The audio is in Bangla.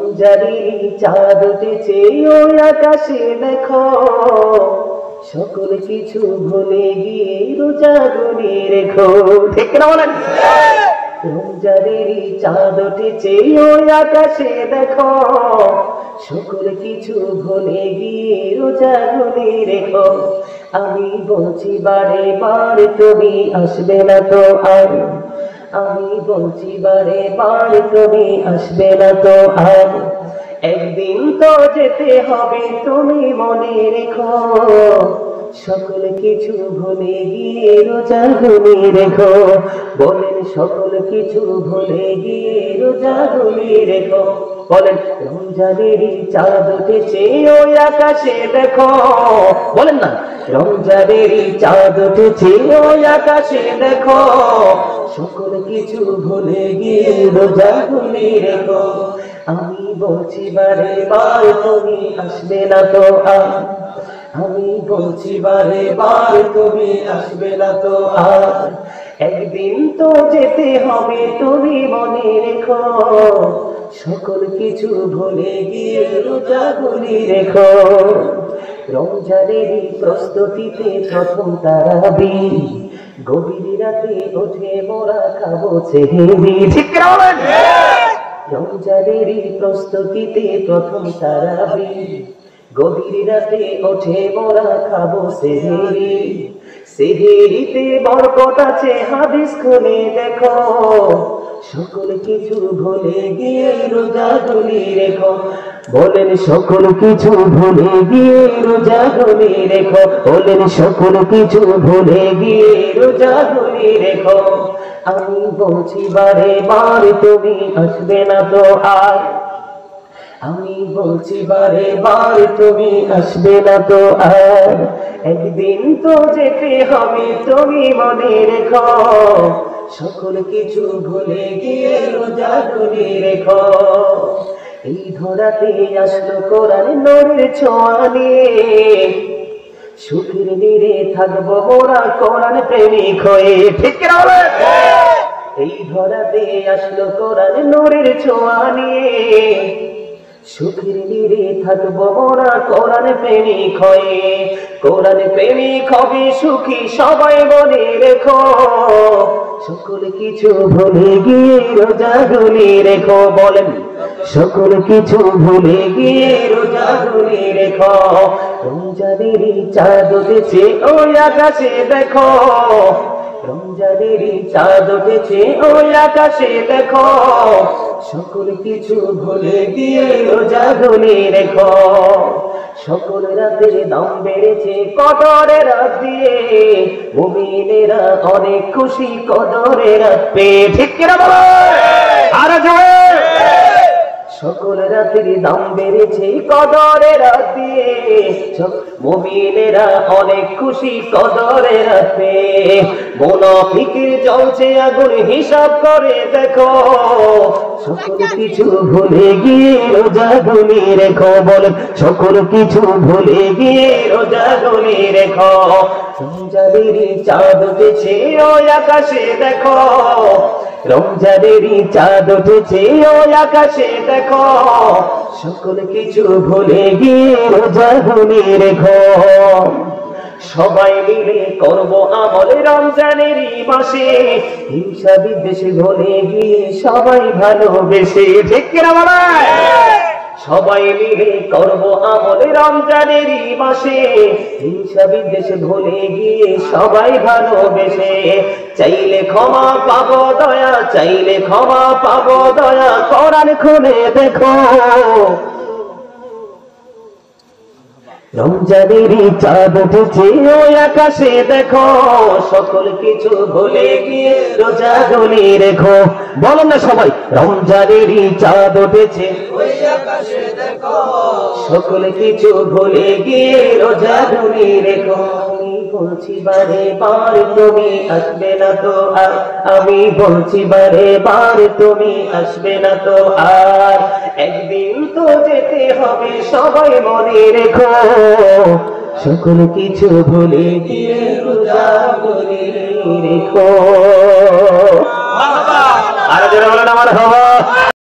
রমজানের চাঁদ উঠেছে ওই আকাশে দেখো, সকল কিছু ভুলে গিয়ে রোজা গুনে রেখো। ঠিক না বলেন? রমজানের চাঁদ উঠেছে ওই আকাশে দেখো, সকল কিছু ভুলে গিয়ে রোজা গুনে রেখো। আমি বলছি বারে বার তুমি আসবে না তো আর, আমি বলছি বারে বার তুমি আসবে না তো আর, একদিন তো যেতে হবে তুমি মনে রেখো, সকল কিছু ভুলে গিয়ে রোজা গুনে রেখো। বলেন সকল কিছু ভুলে গিয়ে রোজা গুনে রেখো। বলেন রমজানের চাঁদ উঠেছে ওই আকাশে দেখো, বলেন না রমজানের চাঁদ উঠেছে ওই আকাশে দেখো, সকল কিছু ভুলে গিয়ে রোজা গুনে রেখো। আমি বলছি বারে বার তুমি আসবে না তো আর, আমি বলছি বারে বার তুমি আসবে না তো আর, একদিন তো যেতে হবে তুমি মনে রেখো, সকল কিছু ভুলে গিয়ে রোজা গুনে রেখো। রমজানের প্রস্তুতিতে প্রথম তারাবি, গভীর রাতে উঠে মোরা খাবো সেহরি। ঠিক না বলেন? রমজানের প্রস্তুতিতে প্রথম তারাবি, গভীর রাতে উঠে মোরা খাবো সেহরি। সেহরিতে বরকত আছে হাদিস খুলে দেখো, সকল কিছু ভুলে গিয়ে রোজা গুনে রেখো। বলেন সকল কিছু ভুলে গিয়ে রোজা গুনে রেখো। বলেন সকল কিছু ভুলে গিয়ে রোজা গুনে রেখো। আমি বলছি বারে বার তুমি আসবে না তো আর, আমি বলছি বারে বার তুমি আসবে না তো আর, একদিন তো যেতে হবে তুমি মনে রেখো, সকল কিছু ভুলে গিয়ে রোজা গুনে রেখো। এই ধরাতে আসলো কোরআন নূরের ছোঁয়া নিয়ে, সুখের নীড়ে থাকবো মোরা কোরআন প্রেমিক হয়ে। ঠিক না বলেন? এই ধরাতে আসলো কোরআন নূরের ছোঁয়া নিয়ে, সুখের নীড়ে থাকবো মোরা কোরআন প্রেমিক হয়ে। কোরআন প্রেমিক হবে সুখী সবাই মনে রেখো, সকল কিছু ভুলে গিয়ে রোজা গুনে রেখো। বলেন সকল কিছু ভুলে গিয়ে রোজা গুনে রেখো। রমজানের চাঁদ উঠেছে ওই আকাশে দেখো, রমজানের চাঁদ উঠেছে ওই আকাশে দেখো, সকল কিছু ভুলে গিয়ে রোজা গুনে রেখো। সকল রাতের দাম বেড়েছে কদরের রাত দিয়ে, মুমিনেরা অনেক খুশি কদরের রাত পেয়ে। ঠিক কিনা বলো? আরে জোরে! সকল রাতের দাম বেড়েছে কদরের রাত দিয়ে, মুমিনেরা অনেক খুশি কদরের রাত পেয়ে। মুনাফিকের জ্বলছে আগুন হিসাব করে দেখো, সকল কিছু ভুলে গিয়ে রোজা গুনে রেখো। বলেন সকল কিছু ভুলে গিয়ে রোজা গুনে রেখো। রমজানের চাঁদ উঠেছে ওই আকাশে দেখো, রমজানের চাঁদ উঠেছে ওই আকাশে দেখো, সকল কিছু ভুলে গিয়ে রোজা গুনে রেখো। সবাই মিলে করবো আমল রমজানের মাসে, হিংসা বিদ্বেষ ভুলে গিয়ে সবাই ভালোবেসে। ঠিক কিনা বলেন? সবাই মিলে করবো আমল রমজানের মাসে, হিংসা বিদ্বেষ ভুলে গিয়ে সবাই ভালোবেসে। চাইলে ক্ষমা পাবো দয়া, চাইলে ক্ষমা পাবো দয়া, কোরআন খুলে দেখো। রমজানের চাঁদ উঠেছে ওই আকাশে দেখো, সকল কিছু ভুলে গিয়ে রোজা গুনে রেখো। বলো না সবাই রমজানের চাঁদ উঠেছে ওই আকাশে দেখো, সকল কিছু ভুলে গিয়ে রোজা গুনে রেখো। আমি বলছি বারে বার তুমি আসবে না তো আর, আমি বলছি বারে বার তুমি আসবে না তো আর, একদিন তো যেতে হবে সবাই মনে রেখো, সকল কিছু ভুলে গিয়ে রোজা গুনে রেখো। আর যারা বলেন আমার হওয়া